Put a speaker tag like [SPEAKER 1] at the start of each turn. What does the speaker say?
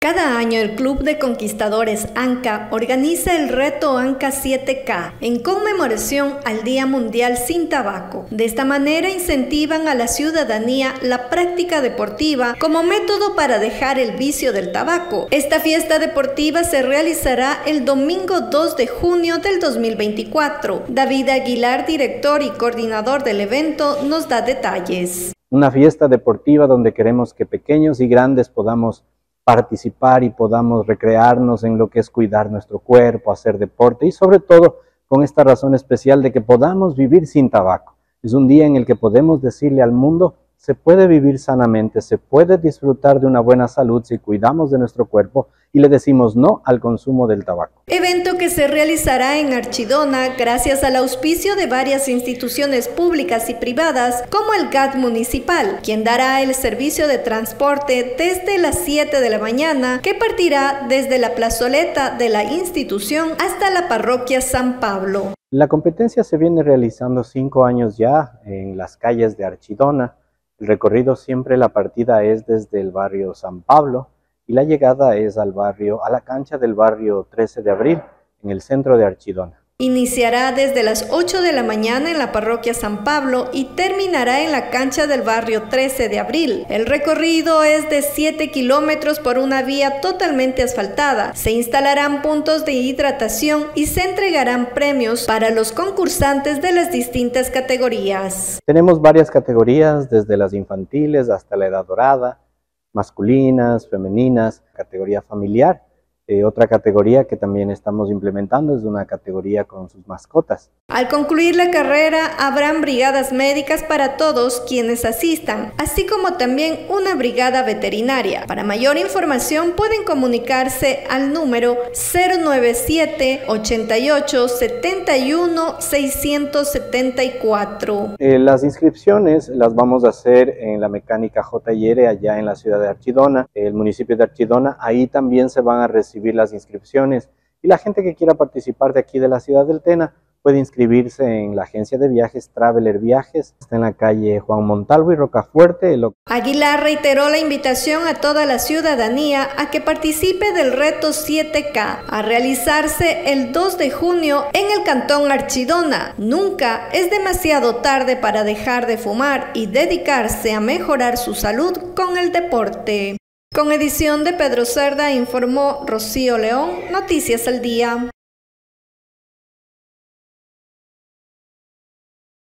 [SPEAKER 1] Cada año el Club de Conquistadores ANCA organiza el reto ANCA 7K en conmemoración al Día Mundial sin Tabaco. De esta manera incentivan a la ciudadanía la práctica deportiva como método para dejar el vicio del tabaco. Esta fiesta deportiva se realizará el domingo 2 de junio del 2024. David Aguilar, director y coordinador del evento, nos da detalles.
[SPEAKER 2] Una fiesta deportiva donde queremos que pequeños y grandes podamos participar y podamos recrearnos en lo que es cuidar nuestro cuerpo, hacer deporte y sobre todo con esta razón especial de que podamos vivir sin tabaco. Es un día en el que podemos decirle al mundo: se puede vivir sanamente, se puede disfrutar de una buena salud si cuidamos de nuestro cuerpo y le decimos no al consumo del tabaco.
[SPEAKER 1] Evento que se realizará en Archidona gracias al auspicio de varias instituciones públicas y privadas como el GAT municipal, quien dará el servicio de transporte desde las 7 de la mañana, que partirá desde la plazoleta de la institución hasta la parroquia San Pablo.
[SPEAKER 2] La competencia se viene realizando 5 años ya en las calles de Archidona. El recorrido siempre, la partida es desde el barrio San Pablo y la llegada es a la cancha del barrio 13 de abril, en el centro de Archidona.
[SPEAKER 1] Iniciará desde las 8 de la mañana en la parroquia San Pablo y terminará en la cancha del barrio 13 de abril. El recorrido es de 7 kilómetros por una vía totalmente asfaltada. Se instalarán puntos de hidratación y se entregarán premios para los concursantes de las distintas categorías.
[SPEAKER 2] Tenemos varias categorías, desde las infantiles hasta la edad dorada, masculinas, femeninas, categoría familiar. Otra categoría que también estamos implementando es una categoría con sus mascotas.
[SPEAKER 1] Al concluir la carrera habrán brigadas médicas para todos quienes asistan, así como también una brigada veterinaria. Para mayor información pueden comunicarse al número 097 88 71 674.
[SPEAKER 2] Las inscripciones las vamos a hacer en la mecánica J&R allá en la ciudad de Archidona, el municipio de Archidona. Ahí también se van a recibir las inscripciones y la gente que quiera participar de aquí de la ciudad del Tena puede inscribirse en la agencia de viajes Traveler Viajes. Está en la calle Juan Montalvo y Rocafuerte.
[SPEAKER 1] Aguilar reiteró la invitación a toda la ciudadanía a que participe del reto 7K a realizarse el 2 de junio en el cantón Archidona. Nunca es demasiado tarde para dejar de fumar y dedicarse a mejorar su salud con el deporte. Con edición de Pedro Cerda, informó Rocío León, Noticias al Día.